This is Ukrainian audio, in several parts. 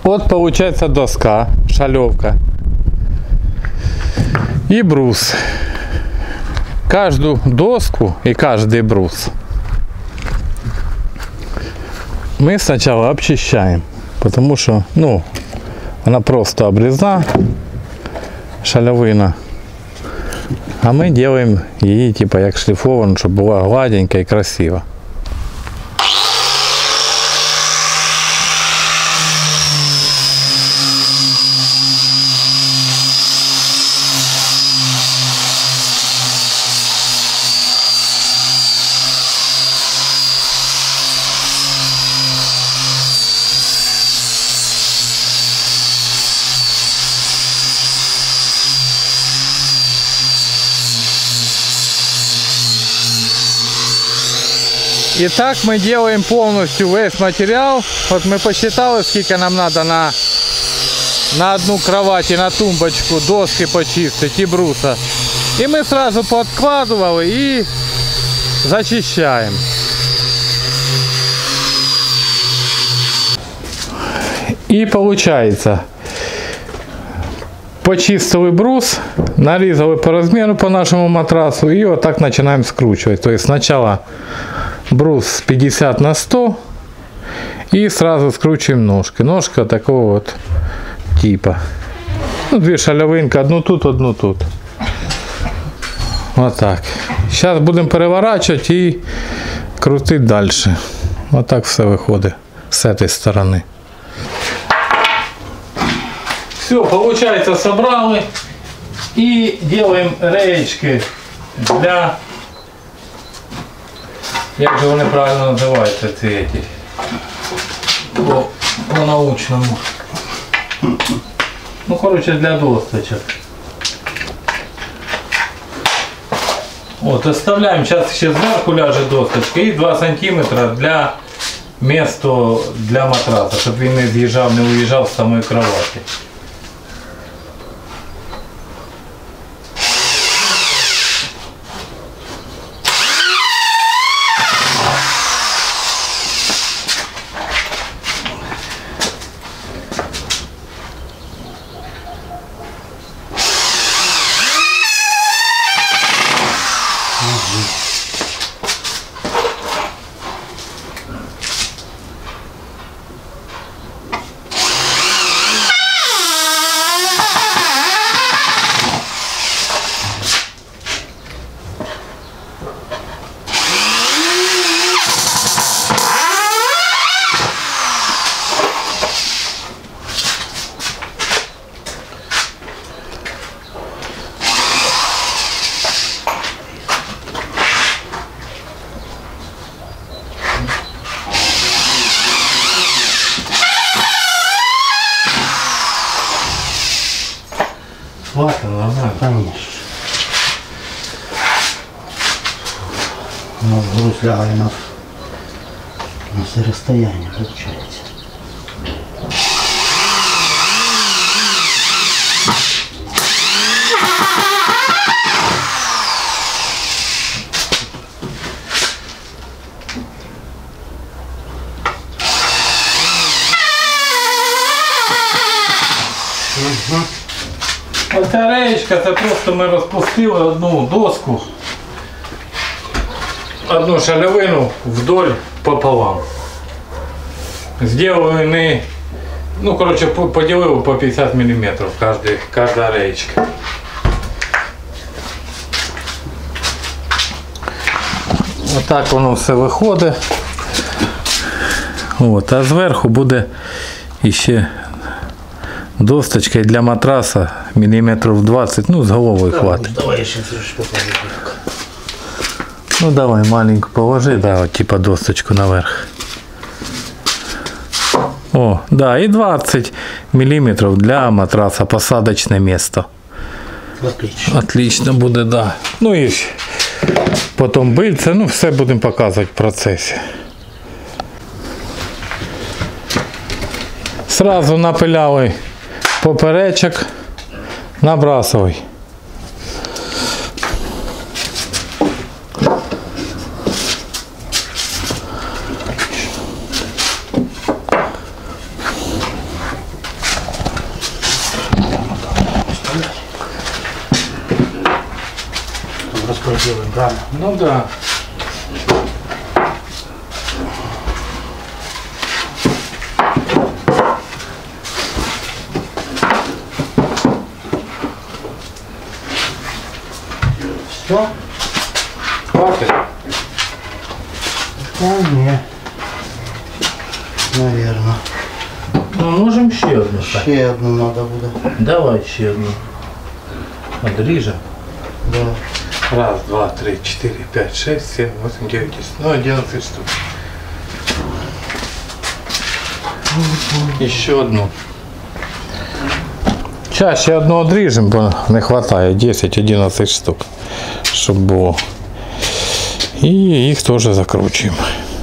Вот получается доска, шалевка и брус. Каждую доску и каждый брус мы сначала обчищаем, потому что, ну, она просто обрезна, шалевина, а мы делаем ее типа как шлифованную, чтобы была гладенькая и красиво. И так мы делаем полностью весь материал. Вот мы посчитали, сколько нам надо на одну кровать и на тумбочку доски почистить и бруса. И мы сразу подкладывали и зачищаем. И получается, почистили брус, нарезали по размеру по нашему матрасу и вот так начинаем скручивать. То есть сначала брус 50 на 100 и сразу скручиваем ножки. Ножка такого вот типа. Ну, две шалевинки, одну тут, одну тут. Вот так. Сейчас будем переворачивать и крутить дальше. Вот так все выходит с этой стороны. Все, получается, собрали и делаем реечки для, як же вони правильно називаються, ці эти, по научному. Ну, короче, для досточек. Вот, оставляем, сейчас еще сверху ляжет досточка и 2 сантиметра для места для матраса, чтобы він не з'їжджав, не уїжджав з самої кровати. Хватит, нормально. Конечно. У нас груз лягает на все расстояние, получается. Оця реєчка, це просто ми розпустили одну доску, одну шалевину вдоль пополам. Сделали не, ну короче, поделили по 50 мм каждая реечка. Вот так воно все виходить. От, а зверху буде іще досточка для матраса міліметрів 20, ну з головою хватить. Давай я сейчас покажу. Ну давай маленьку положи, да, вот, типа досточку наверх. О, да, и 20 миллиметров для матраса, посадочное место. Отлично. Отлично будет, да. Ну и потом бильце, ну все будем показывать в процессе. Сразу напиляли поперечок, набрасывай. быстро делаем, правильно? Ну да. Все? Хватит? Вполне. Наверное. Ну, можем еще одну. Ще одну надо буде. Давай еще одну. Отрежем. Да. Раз, два, три, 4, 5, 6, 7, 8, 9, 10. Ну, 11 штук. Еще одну. Чаще одну одріжемо, бо не вистачає 10-11 штук, щоб було. І їх теж закручуємо.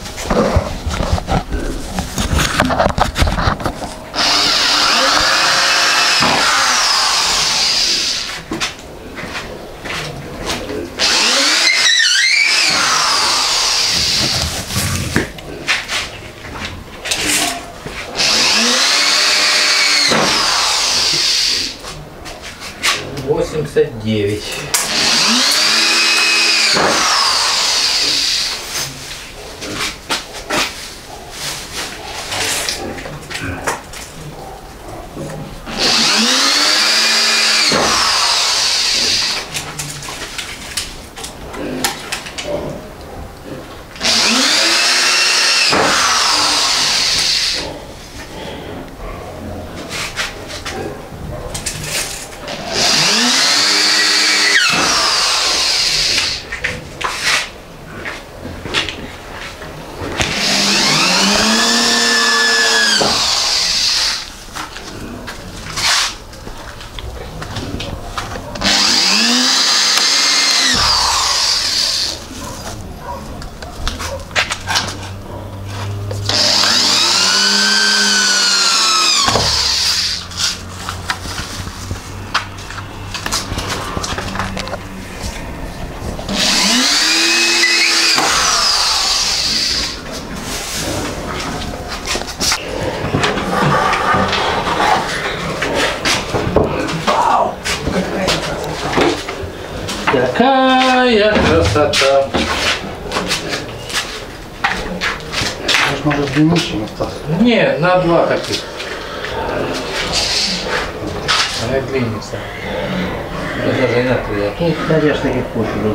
$89. Какая красота! Может длиннее остался? Не, на 2 таких. Она длиннется. Даже на 3. Ну, конечно, таких пофигу.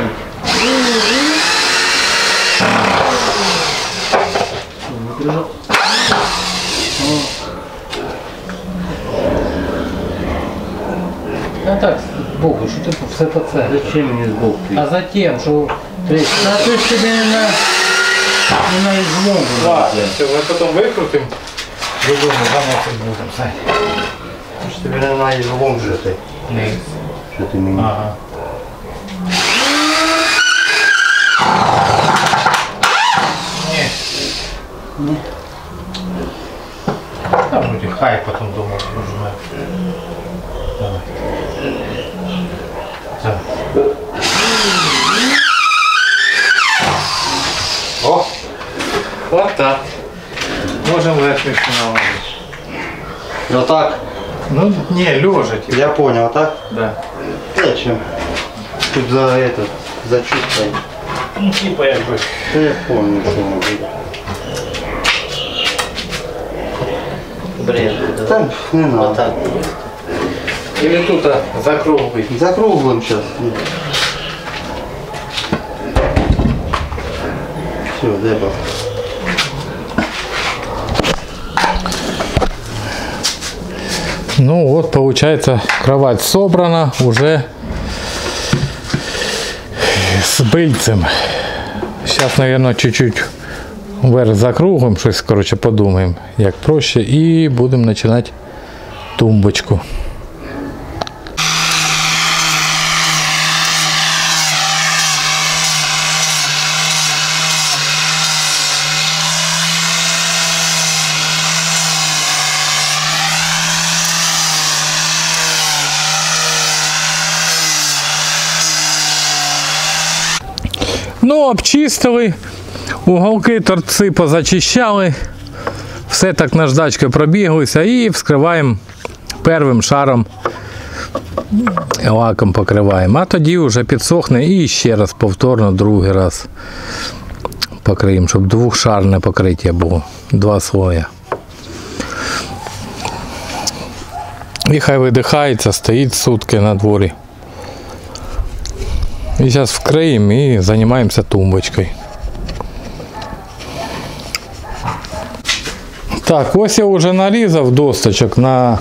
А так, сбоку, что ты все это цель? Зачем мне сбоку? А затем, что... То есть тебе на излом. Ладно, все, мы потом выкрутим. Другому заносить будем, Сань. Что тебе на излом же ты. Низ. Что ты меня? Ага. Не. А вроде хай потом дома нажимаю. Давай. Так. О! Вот так. Можем верхнюю наложить. Вот так? Ну, не, лежа типа. Я понял, так? Да. Зачем? Тут за этот, за чувство. Ну, типа я бы. Да я помню, что мы были. Бред. Там не надо. Вот так. Или тут закруглый. Закруглим сейчас. Все, Деба. Ну вот, получается, кровать собрана уже с бильцем. Сейчас, наверное, чуть-чуть вверх закруглим, щось, короче, подумаємо, як проще, і будемо починати тумбочку. Ну, обчистили, уголки, торці позачищали, все так наждачкою пробіглися і вскриваємо першим шаром лаком покриваємо. А тоді вже підсохне і ще раз повторно другий раз покриємо, щоб двохшарне покриття було. 2 слоя. І хай видихається, стоїть сутки на дворі. І зараз вкриємо і займаємося тумбочкою. Так, ось я вже нарізав досточок на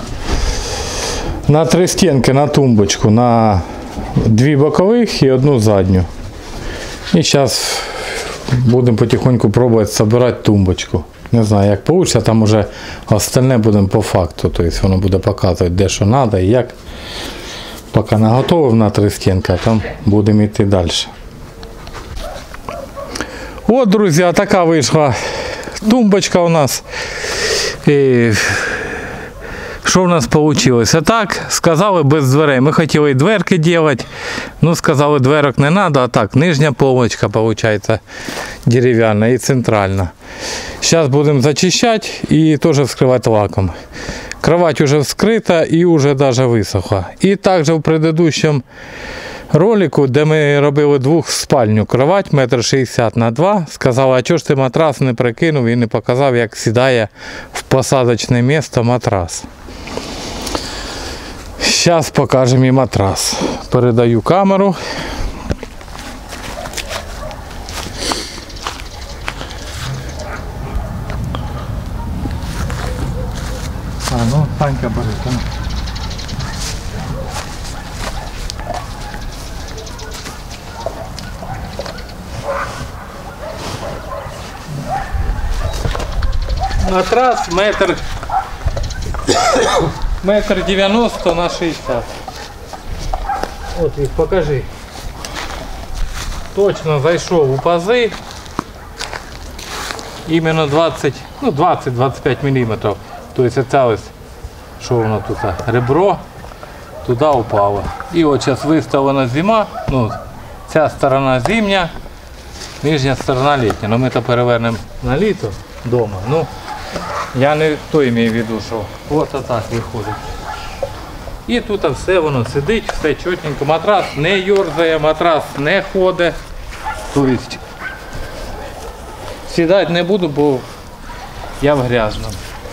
3 стінки на тумбочку, на 2 бокових і 1 задню. І зараз будемо потихоньку пробувати збирати тумбочку. Не знаю, як вийде, там вже остальне будемо по факту. Тобто воно буде показувати, де що треба і як. Поки наготовив на 3 стінки, а там будемо йти далі. От, друзі, така вийшла тумбочка у нас. І що в нас вийшло? Так, сказали без дверей. Ми хотіли дверки робити, ну сказали, дверок не треба, а так, нижня полочка, виходить, дерев'яна і центральна. Зараз будемо зачищати і теж вскривати лаком. Кровать уже вскрита і вже навіть висохла. І також в предыдущому ролику, де ми робили двохспальню кровать 1,60 на 2 м, сказали, а чого ж ти матрас не прикинув і не показав, як сідає в посадочне місце матрас. Зараз покажемо і матрас. Передаю камеру. Ну, Санька бери, там. Матрас метр 90 на 60. От їх покажи. Точно зайшов у пази. Іменно 20-25 мм. Тобто це ось, що воно тут, ребро, туди упало. І от зараз виставлена зима, ну, ця сторона зимня, нижня сторона літня. Ну ми то перевернемо на літо вдома. Ну, я не то маю в виду, що ось так виходить. І тут все воно сидить, все чотненько. Матрас не йорзає, матрас не ходить. Тобто сідати не буду, бо я в грязному.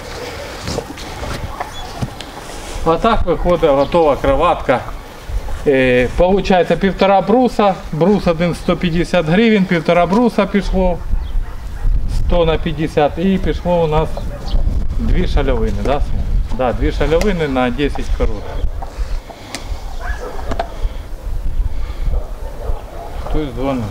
А так виходить готова кроватка. Получається 1,5 бруса. Брус один 150 гривень, 1,5 бруса пішло. 100 на 50 і пішло у нас 2 шальовини. Да? Да, 2 шальовини на 10 коротких. Хтось дзвонив.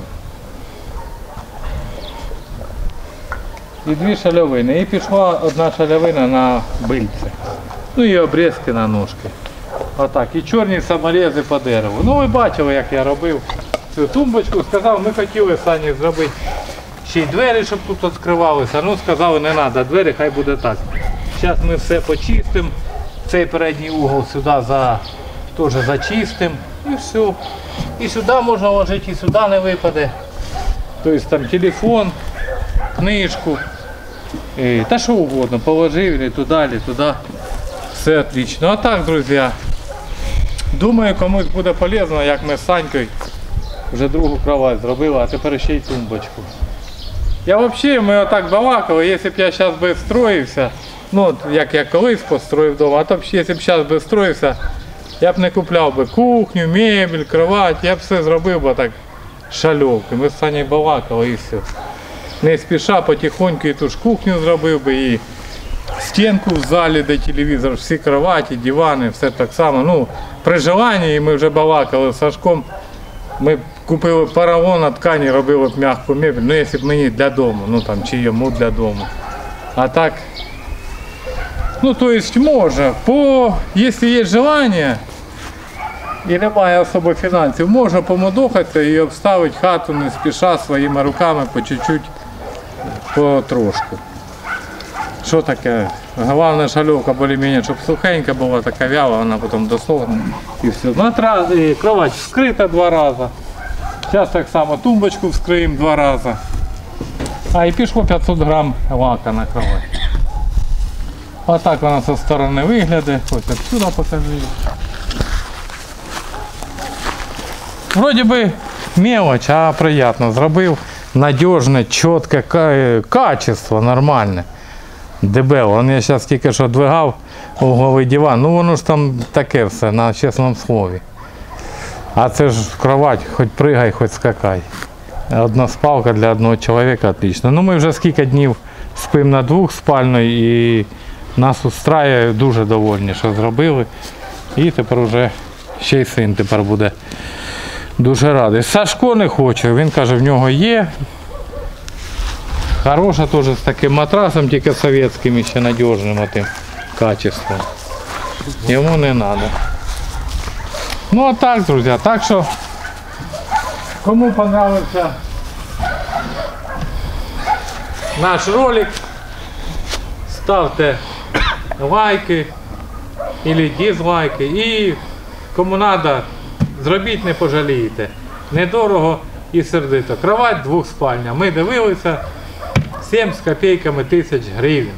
І 2 шальовини. І пішла 1 шальовина на бильце. Ну і обрізки на ножки. Отак. І чорні саморези по дереву. Ну ви бачили, як я робив цю тумбочку. Сказав, ми хотіли Сані зробити ще й двері, щоб тут відкривалися. Ну сказали, не треба двері, хай буде так. Зараз ми все почистимо. Цей передній угол сюди теж зачистимо. І все. І сюди можна ложити, і сюди не випаде. Тобто там телефон, книжку. Та що угодно, положив, і туди, все отлично. А так, друзі, думаю, комусь буде полезно, як ми з Санькою вже другу кровать зробили, а тепер ще й тумбочку. Я взагалі, ми отак балакали, якщо б я зараз би строївся, ну от як я колись построїв вдома, а то б, якщо б зараз би строївся, я б не купляв би кухню, мебель, кровать, я б все зробив би так шальовки. Ми з Санєю балакали і все. Не спіша, потихоньку і ту ж кухню зробив би, і стінку в залі, де телевізор, всі кроваті, дивани, все так само. Ну, при желанні, ми вже балакали з Сашком, ми купили поролон, а ткані робили б м'яку мебель, ну якщо б мені для дому, ну там, чи йому для дому. А так, ну то есть може, якщо є бажання і немає особо фінансів, можна помодохатися і обставити хату не спіша своїми руками по чуть-чуть, потрошку. Що таке? Головне шальовка більш-менш, щоб сухенька була, така вяла, вона потім досохне і все. Кровать вскрита 2 рази. Зараз так само тумбочку вскриємо 2 рази. А і пішло 500 грам лака на кровать. Отак вона зі сторони виглядає. Ось отсюди покажу. вроді би мелоч, а приємно. Зробив надіжне, чітке качество, нормальне. Дебело. Я зараз тільки що двигав угловий диван. Ну воно ж там таке все, на чесному слові. А це ж кровать, хоч пригай, хоч скакай. Одна спалка для одного чоловіка отлично. Ну ми вже скільки днів спимо на двохспальної і нас устраює, дуже довольні, що зробили. І тепер вже ще й син тепер буде дуже радий. Сашко не хоче, він каже, в нього є. Хороша теж з таким матрасом, тільки совєтським, ще надіжним отим качеством. Йому не треба. Ну а так, друзі, так що кому понравився наш ролик, ставте лайки или дизлайки і кому треба, зробіть, не пожалієте. Недорого і сердито. Кровать двохспальня. Ми дивилися 7 з копійками тисяч гривень.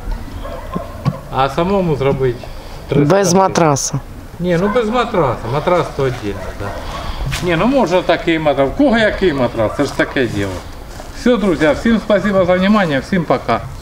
А самому зробити 300 Без матраса. Ні, ну без матраса. Матрас то віддільно, так. Ні, ну може такий матрас. У кого який матрас? Це ж таке діло. Все, друзі, всім спасибо за внимание, всім пока.